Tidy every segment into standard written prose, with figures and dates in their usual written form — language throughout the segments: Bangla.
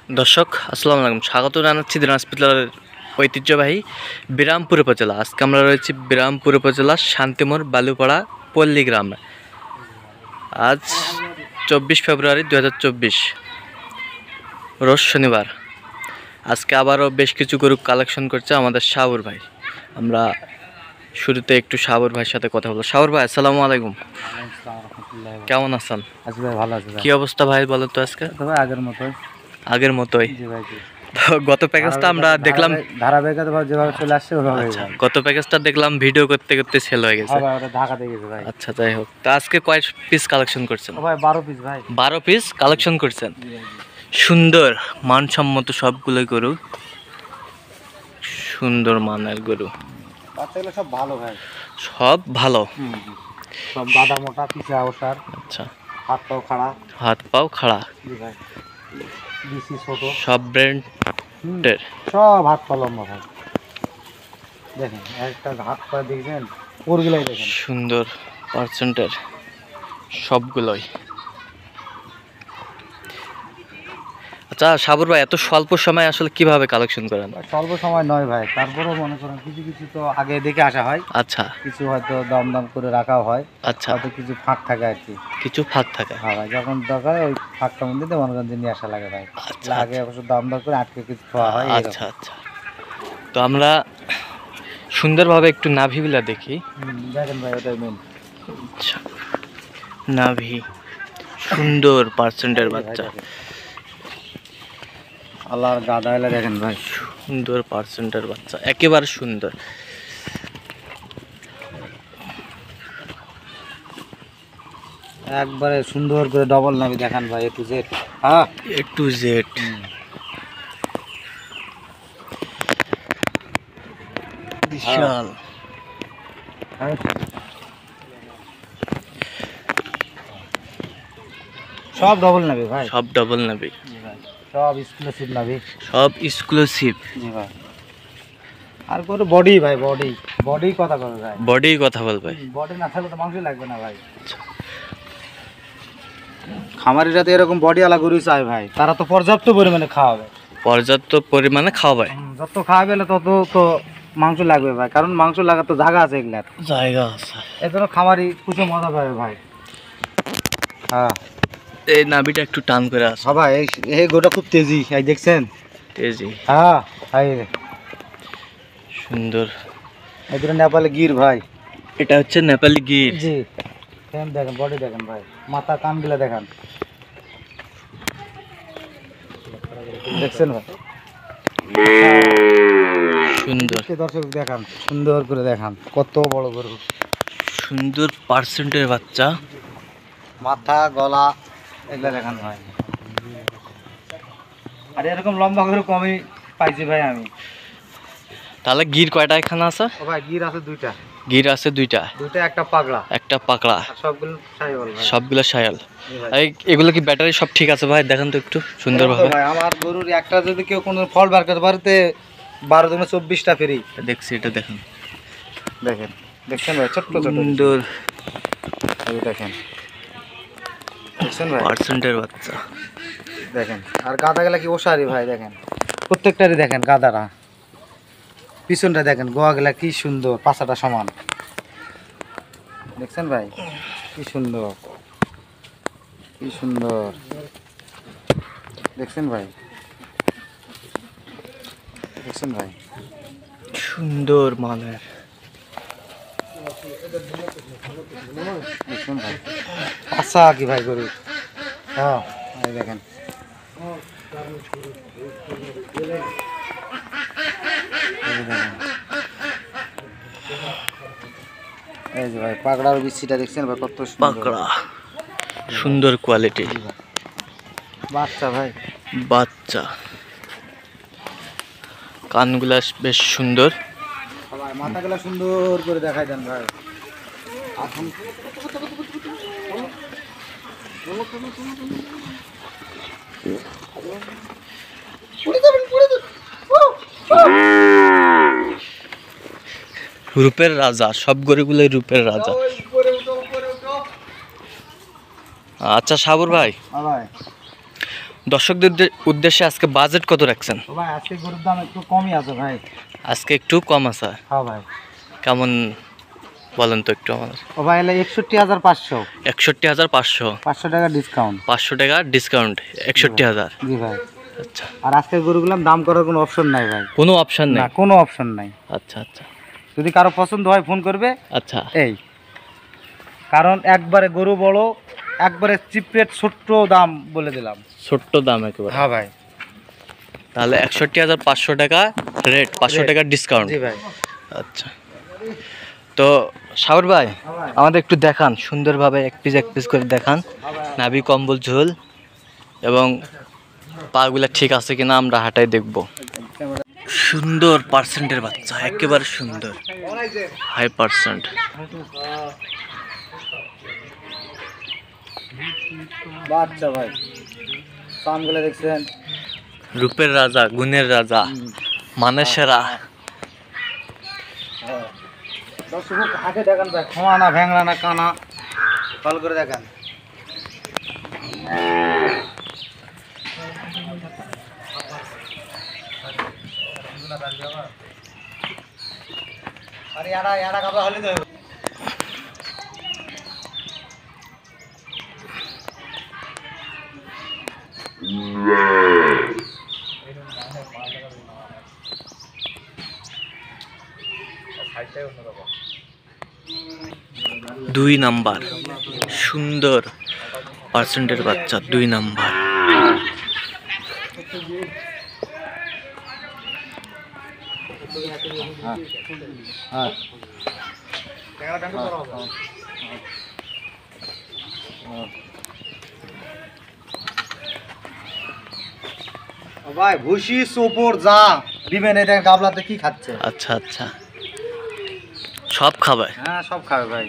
দর্শক আসসালামু আলাইকুম, স্বাগত জানাচ্ছি দিনাজপুরের ঐতিহ্যবাহী বিরামপুর উপজেলা। আজকে আমরা রয়েছি বিরামপুর উপজেলার শান্তিমোড় বালুপাড়া পল্লী গ্রামে। আজ 24 ফেব্রুয়ারি 2024 রোজ শনিবার। আজকে আবারও বেশ কিছু গরু কালেকশন করছে আমাদের শাহুর ভাই। আমরা শুরুতে একটু শাহুর ভাইয়ের সাথে কথা বলবো। শাহুর ভাই আসসালামু আলাইকুম, কেমন আছেন? ভালো আছে ভাই। কি অবস্থা ভাই বলেন তো? আজকে আগের মতোই। গত প্যাকেজটা আমরা দেখলাম ধারাবাহিকতা যেভাবে চলে আসছে ওভাবে। আচ্ছা, গত প্যাকেজটা দেখলাম ভিডিও করতে করতে সেল হয়ে গেছে। ঢাকাতে গেছে ভাই। আচ্ছা, যাই হোক। তা আজকে কয় পিস কালেকশন করছেন? ভাই 12 পিস ভাই। 12 পিস কালেকশন করছেন। সুন্দর মানসম্মত সবগুলো গরু, সুন্দর মানের গরু, বাচ্চাগুলো সব ভালো ভাই, সব ভালো। সব গাদা মোটা পিছা ওসার। আচ্ছা, হাত পাও খাড়া। হাত পাও খাড়া। জি ভাই। ডিসি ছোট, সব ব্র্যান্ডের, সব হাত পা লম্বা ভাই। দেখেন একটা হাত পা দেখছেন, ওরগুলাই দেখেন সুন্দর পার্সেন্টের সবগুলোই। আচ্ছা সাবুর ভাই, এত স্বল্প সময় আসলে কিভাবে কালেকশন করেন? স্বল্প সময় নয় ভাই, তারপরেও মনে করেন কিছু কিছু তো আগে দেখে আসা হয়। আচ্ছা, কিছু হয়তো দাম দাম করে রাখাও হয়। আচ্ছা, হয়তো কিছু ফাঁক থাকে আর কি। কিছু ফাঁক থাকে। হ্যাঁ ভাই, যখন দরকার ওই ফাঁকটার মধ্যে দিয়ে মনে করেন যে নিয়ে আসা লাগে ভাই। আচ্ছা, আগে অবশ্য দাম দর করে আটকে কিছু খাওয়া হয়। আচ্ছা আচ্ছা। তো আমরা সুন্দরভাবে একটু নাভিগুলা দেখি। দেখেন ভাই, ওটাই মেন। আচ্ছা, নাভি সুন্দর পার্সেন্টের বাচ্চা। আল্লাহর গাদা এলা দেখেন ভাই, সুন্দর পার্সেন্টের বাচ্চা, একেবারে সুন্দর। একবারে সুন্দর করে ডবল নাভি দেখান ভাই, এ টু জেড। হ্যাঁ, এ টু জেড। বিশাল। সব ডবল নাভি ভাই, সব ডাবল নাভি, সব এক্সক্লুসিভ নাভি, সব এক্সক্লুসিভ। জি ভাই। আর করে বডি ভাই, বডি বডি কথা বলে ভাই, বডি কথা বলবে। বডি না থাকলে তো মাংস লাগবে না ভাই। খামারিরা তো এরকম বডিওয়ালা গরু চায় ভাই, তারা তো পর্যাপ্ত পরিমাণে খাওয়াবে। পর্যাপ্ত পরিমাণে খাওয়াবে, যত খাওয়াবে তত তো মাংস লাগবে ভাই, কারণ মাংস লাগার তো জায়গা আছে, এগুলার জায়গা আছে। এর জন্য খামারি কিছু মজা পাবে ভাই। হ্যাঁ, এই নাভিটা একটু টান করে আছে। সবাই এই গরুটা খুব তেজি, এই দেখছেন? তেজি। হ্যাঁ, সুন্দর। এই দুটো নেপালি গির ভাই। এটা হচ্ছে নেপালি গির। জি, দেখেন বডি দেখেন ভাই, মাথা কানগুলো দেখেন, দেখছেন ভাই? সুন্দর। দর্শক দেখান, সুন্দর করে দেখান, কত বড় গরু, সুন্দর পার্সেন্টের বাচ্চা। মাথা গলা এগুলো দেখান ভাই। আর এরকম লম্বা গরু কমই পাইছি ভাই আমি। তাহলে গির কয়টা এখানে আছে? ও ভাই, গির আছে দুইটা। গির আছে দুইটা, একটা পাগড়া, একটা পাকড়া, সবগুলো শাহিওয়াল ভাই। সবগুলো শায়াল। এগুলো কি ব্যাটারি সব ঠিক আছে ভাই? দেখেন তো একটু সুন্দরভাবে। ভাই আমার গরুর একটা যদি কেউ কোনো ফল বার করতে পারে, 12 দিনে 24টা ফ্রি। দেখছি, এটা দেখেন, দেখেন দেখছেন ভাই, ছোট্ট ছোট সুন্দর দেখেন, দেখছেন ভাই পার্সেন্টের বাচ্চা। দেখেন। আর গাদা গেলা কি ওসারি ভাই, দেখেন প্রত্যেকটারই দেখেন গাদারা, পিছনটা দেখেন, গোয়া গেলা কি সুন্দর, পাছাটা সমান, দেখছেন ভাই কি সুন্দর, কি সুন্দর, দেখছেন ভাই, দেখছেন ভাই, সুন্দর মানের। দেখছেন ভাই পাছা কি ভাই গরু। হ্যাঁ, এই দেখেন, এই যে ভাই পাকড়ার বিচিটা দেখছেন ভাই, কত পাকড়া, সুন্দর কোয়ালিটি বাচ্চা ভাই, বাচ্চা। কানগুলা বেশ সুন্দর, ভাই মাথাগুলো সুন্দর করে দেখাই দেন ভাই। এখন রূপের রাজা, সব গরুগুলোই রূপের রাজা। আচ্ছা সাবুর ভাই, দর্শকদের উদ্দেশ্যে আজকে বাজেট কত রাখছেন? তো ভাই আজকে গরুর দাম একটু কমই আছে ভাই। আজকে একটু কম আছে? হ্যাঁ ভাই। কেমন বলেন তো একটু আমাদের। ও ভাই এলে 61,500। 61,500। 500 টাকা ডিসকাউন্ট। 500 টাকা ডিসকাউন্ট, 61,000। জি ভাই। আচ্ছা, আর আজকের গরুগুলোর দাম করার কোনো অপশন নাই ভাই। কোনো অপশন না, নেই? কোনো অপশন নাই। আচ্ছা আচ্ছা যদি কারো পছন্দ হয় ফোন করবে। আচ্ছা। এই কারণ একবারে গরু বড়, একবারে চিপ রেট, ছোট্ট দাম বলে দিলাম। ছোট্ট দাম একেবারে? হ্যাঁ ভাই। তাহলে 61,500 টাকা রেট, 500 টাকা ডিসকাউন্ট। জি ভাই। আচ্ছা, তো সাগর ভাই আমাদের একটু দেখান সুন্দরভাবে, এক পিস করে দেখান, নাভি কম্বল ঝোল এবং পাগুলা ঠিক আছে কিনা আমরা হাঁটাই দেখব। সুন্দর পার্সেন্টের বাচ্চা, একেবারে সুন্দর, হাই পার্সেন্ট। বাচ্চা ভাই, সামগুলো দেখছেন? রূপের রাজা, গুণের রাজা, মানের সেরা। দর্শক হাতে দেখান ভাই, খোয়া না ভ্যাংলা না কানা, ভালো করে দেখান। আরে এড়া কাপড় হলে তো 2 নাম্বার, সুন্দর পার্সেন্টের বাচ্চা, 2 নাম্বার। ভাই ভুসি সোপর যা দিবেন, এটা গাবলাতে কি খাচ্ছে? আচ্ছা আচ্ছা, সব খাবে? হ্যাঁ সব খাবে ভাই।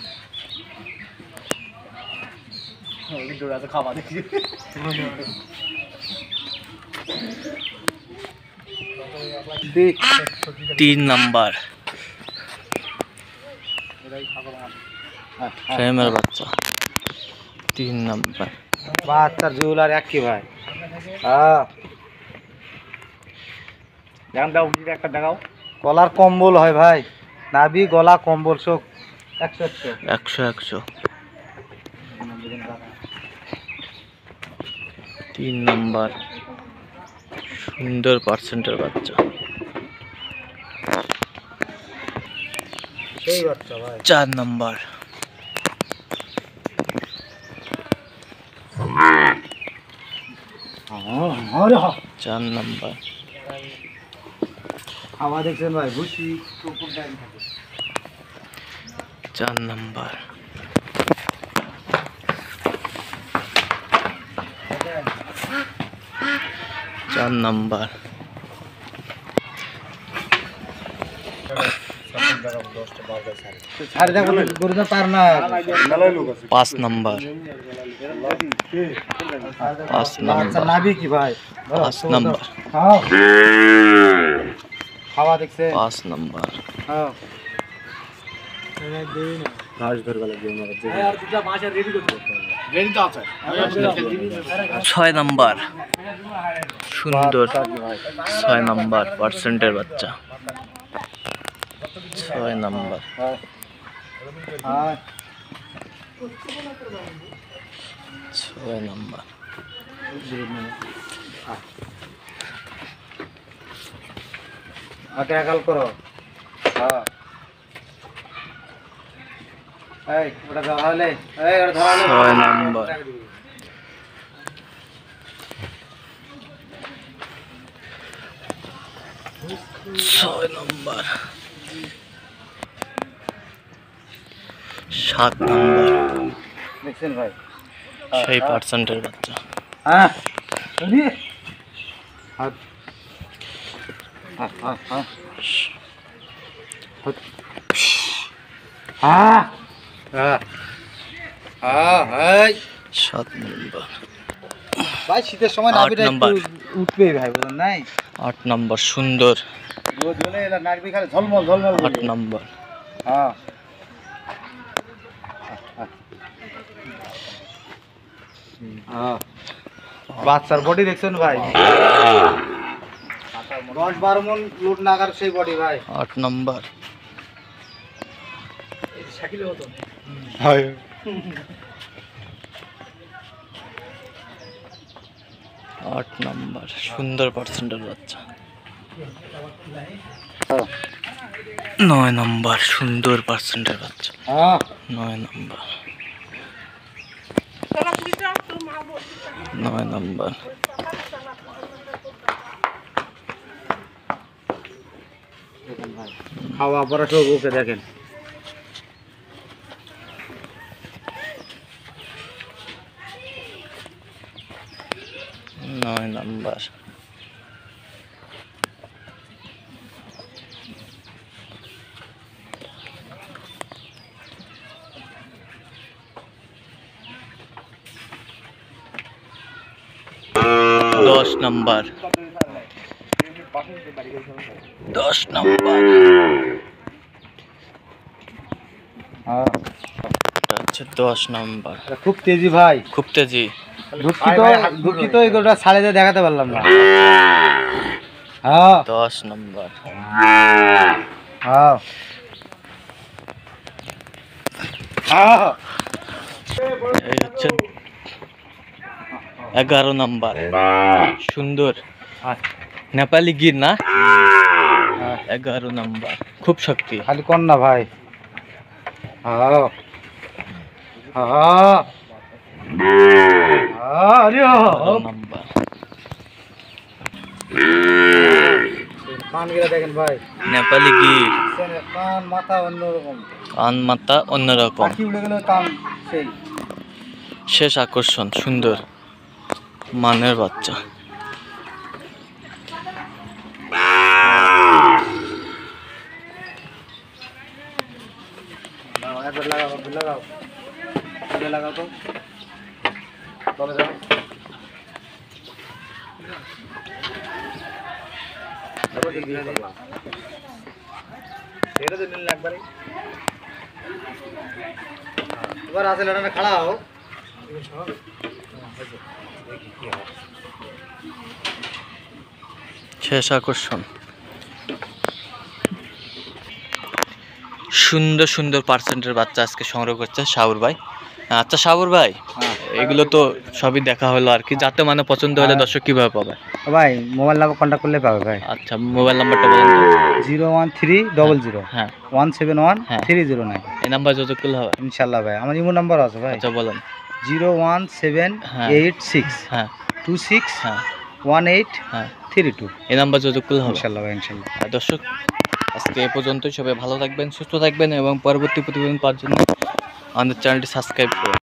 তিন নাম্বার ফ্রেমের বাচ্চা, 3 নাম্বার। বাচ্চার ঝুল আর এক কি ভাই। হ্যাঁ একটা দেখাও। গলার কম্বল হয় ভাই, নাভি গলা কম্বল সব 100 3 নাম্বার, সুন্দর পার্সেন্টের বাচ্চা। সেই বাচ্চা ভাই। 4 নাম্বার, 4 নাম্বার। খাওয়া দেখছেন ভাই, ভুসি সোপর টাইম থাকে। 4 নাম্বার, 4 নাম্বার। 5 নাম্বার, 5 নাম্বার, নাভি কি ভাই? 5 নাম্বার, খাওয়া দেখছে? 5 নাম্বার। হ্যাঁ 6 নাম্বার, সুন্দর 6 নাম্বার পার্সেন্টের বাচ্চা, 6 নাম্বার। 6 নাম্বার। আগে আকাল করো। হ্যাঁ এই ওটা ধরালে, এই ওটা ধরালে। 6 নাম্বার, 6 নাম্বার। 7 নাম্বার, দেখছেন ভাই? সেই পার্সেন্টের বাচ্চা। হ্যাঁ রেডি। হাত হ্যাঁ হ্যাঁ হ্যাঁ হ্যাঁ হ্যাঁ হ্যাঁ। 7 নাম্বার। ভাই শীতের সময় 8 নাভিটা নাম্বার, একটু উঠবে ভাই, বলেন নাই? 8 নাম্বার, সুন্দর রোদ হলে এলা নাভি খালি ঝলমল ঝলমল 8 নাম্বার। হ্যাঁ হ্যাঁ বাচ্চার বডি দেখছেন ভাই, 10-12 মন লোড নাগার সেই বডি ভাই। 8 নম্বর। হয় 8 নম্বর সুন্দর পার্সেন্টের বাচ্চা। 9 নম্বর সুন্দর পার্সেন্টের বাচ্চা। 9 নম্বর। 9 নম্বর। খাওয়া পড়া সব ওকে দেখেন। 9 নম্বর। 10 নম্বর। 10 নম্বর। এটা হচ্ছে 10 নম্বর। খুব তেজি ভাই, খুব তেজি। দুঃখিত এগুলোটা ছাড়ে দিয়ে দেখাতে পারলাম না। হ্যাঁ 10 নম্বর। হ্যাঁ হ্যাঁ এই হচ্ছে 11 নম্বর সুন্দর নেপালি গির না। 11 নম্বর খুব শক্তি। খালি কন্যা ভাই। হ্যাঁ হ্যাঁ 11 নম্বর। কানগুলা দেখেন ভাই, নেপালি গির। কান মাথা অন্যরকম, কান মাথা অন্যরকম। পাখি উড়ে গেলে কান সেই। শেষ আকর্ষণ সুন্দর মানের বাচ্চা। লাগাও তো, চলে যাও। এবার আছে লড়ানে খাড়া হও। শেষ আকর্ষণ সুন্দর সুন্দর পার্সেন্টের বাচ্চা আজকে সংগ্রহ করছে সাবুর ভাই। আচ্ছা সাবুর ভাই, এগুলো তো সবই দেখা হলো আর কি, যাতে মানে পছন্দ হলে দর্শক কিভাবে পাবে? ভাই মোবাইল নাম্বার কন্ট্যাক্ট করলে পাবে ভাই। আচ্ছা মোবাইল নাম্বারটা বলুন তো। 01300 হ্যাঁ 171 হ্যাঁ 309। এই নাম্বার যোগাযোগ করলে হবে ইনশাল্লাহ ভাই, আমার ইমো নাম্বার আছে ভাই। আচ্ছা বলেন। 01786 হ্যাঁ 26 হ্যাঁ 1832। এই নাম্বার যোগাযোগ করলে হবে ইনশাল্লাহ ভাই ইনশাল্লাহ। আর দর্শক আজকে এ পর্যন্তই, সবাই ভালো থাকবেন সুস্থ থাকবেন এবং পরবর্তী প্রতিবেদন পাওয়ার জন্য আমাদের চ্যানেলটি সাবস্ক্রাইব করুন।